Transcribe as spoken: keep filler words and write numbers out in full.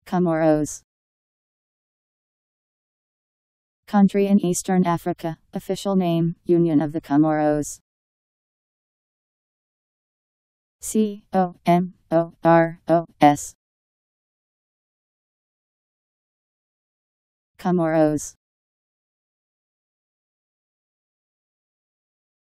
Comoros. Country in Eastern Africa. Official name, Union of the Comoros. C O M O R O S. Comoros.